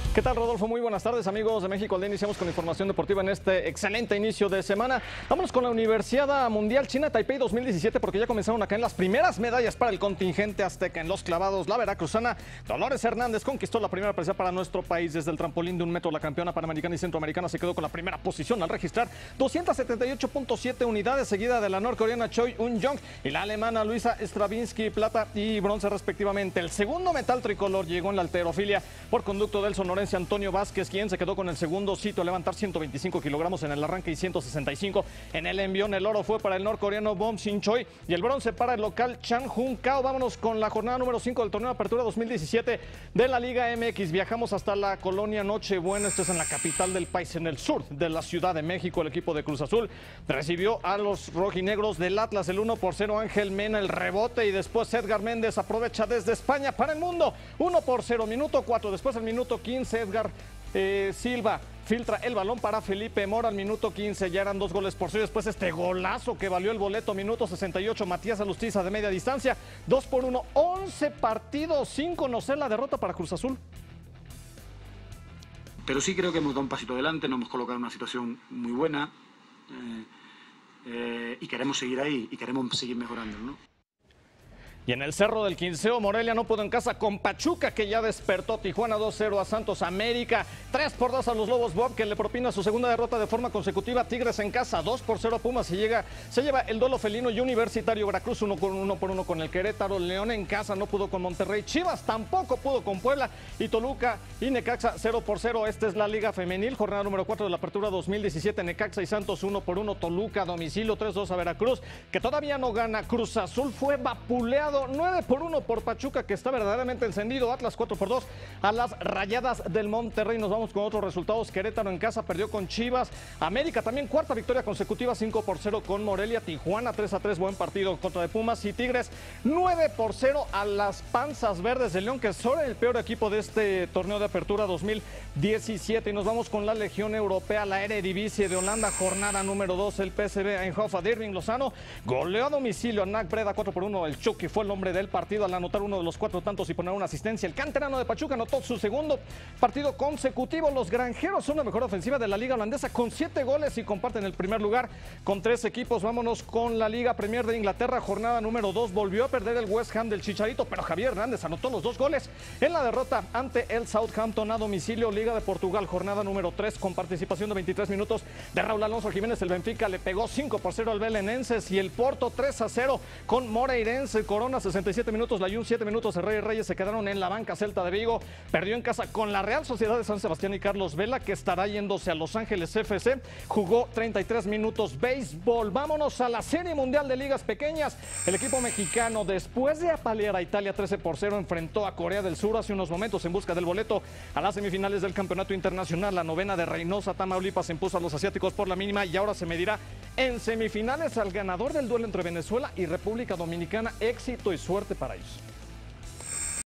¿Qué tal, Rodolfo? Muy buenas tardes, amigos de México al Día. Iniciamos con información deportiva en este excelente inicio de semana. Vámonos con la Universidad Mundial China Taipei 2017 porque ya comenzaron a caer las primeras medallas para el contingente azteca en los clavados. La veracruzana Dolores Hernández conquistó la primera presea para nuestro país desde el trampolín de 1 metro. La campeona panamericana y centroamericana se quedó con la primera posición al registrar 278.7 unidades, seguida de la norcoreana Choi Un-jong y la alemana Luisa Stravinsky, plata y bronce respectivamente. El segundo metal tricolor llegó en la halterofilia por conducto del sonorense Antonio Vázquez, quien se quedó con el segundo sitio a levantar 125 kilogramos en el arranque y 165 en el envión. El oro fue para el norcoreano Bom Sin-choi y el bronce para el local Chan Jun Kao. Vámonos con la jornada número 5 del torneo de apertura 2017 de la Liga MX. Viajamos hasta la colonia Nochebuena, esto es en la capital del país, en el sur de la Ciudad de México. El equipo de Cruz Azul recibió a los rojinegros del Atlas. El 1-0, Ángel Mena el rebote y después Edgar Méndez aprovecha desde España para el mundo. 1-0, minuto 4, después el minuto 15 Edgar Silva filtra el balón para Felipe Mora al minuto 15, ya eran 2-0. Después este golazo que valió el boleto, minuto 68, Matías Alustiza de media distancia, 2-1, 11 partidos sin conocer la derrota para Cruz Azul. Pero sí creo que hemos dado un pasito adelante, nos hemos colocado en una situación muy buena y queremos seguir ahí y queremos seguir mejorando, ¿no? Y en el Cerro del Quinceo, Morelia no pudo en casa con Pachuca, que ya despertó. Tijuana 2-0 a Santos. América 3-2 a los Lobos Bob, que le propina su segunda derrota de forma consecutiva. Tigres en casa 2-0 a Pumas. Se lleva el duelo felino y universitario. Veracruz 1-1 con el Querétaro. León en casa no pudo con Monterrey. Chivas tampoco pudo con Puebla. Y Toluca y Necaxa 0-0. Esta es la Liga Femenil, jornada número 4 de la apertura 2017. Necaxa y Santos 1-1. Toluca a domicilio 3-2 a Veracruz, que todavía no gana. Cruz Azul fue vapuleado 9-1 por Pachuca, que está verdaderamente encendido. Atlas 4-2 a las Rayadas del Monterrey. Nos vamos con otros resultados. Querétaro en casa perdió con Chivas. América también cuarta victoria consecutiva, 5-0 con Morelia. Tijuana 3-3, buen partido contra de Pumas. Y Tigres 9-0 a las Panzas Verdes de León, que son el peor equipo de este torneo de apertura 2017. Y nos vamos con la Legión Europea, la Eredivisie de Holanda, jornada número 2. El PSV Eindhoven de Irving Lozano goleó a domicilio a NAC Breda 4-1. El Chucky fue el hombre del partido al anotar uno de los 4 tantos y poner una asistencia. El canterano de Pachuca anotó su segundo partido consecutivo. Los granjeros son la mejor ofensiva de la liga holandesa con 7 goles y comparten el primer lugar con 3 equipos. Vámonos con la Liga Premier de Inglaterra, jornada número 2. Volvió a perder el West Ham del Chicharito, pero Javier Hernández anotó los 2 goles en la derrota ante el Southampton a domicilio. Liga de Portugal, jornada número 3, con participación de 23 minutos de Raúl Alonso Jiménez. El Benfica le pegó 5-0 al Belenenses y el Porto 3-0 con Moreirense. Corona 67 minutos, la Jun 7 minutos. El Reyes se quedaron en la banca. Celta de Vigo perdió en casa con la Real Sociedad de San Sebastián y Carlos Vela, que estará yéndose a Los Ángeles FC. Jugó 33 minutos. Béisbol, vámonos a la Serie Mundial de Ligas Pequeñas. El equipo mexicano, después de apalear a Italia 13-0, enfrentó a Corea del Sur hace unos momentos en busca del boleto a las semifinales del Campeonato Internacional. La novena de Reynosa, Tamaulipas, se impuso a los asiáticos por la mínima y ahora se medirá en semifinales al ganador del duelo entre Venezuela y República Dominicana. Éxito y suerte para ellos.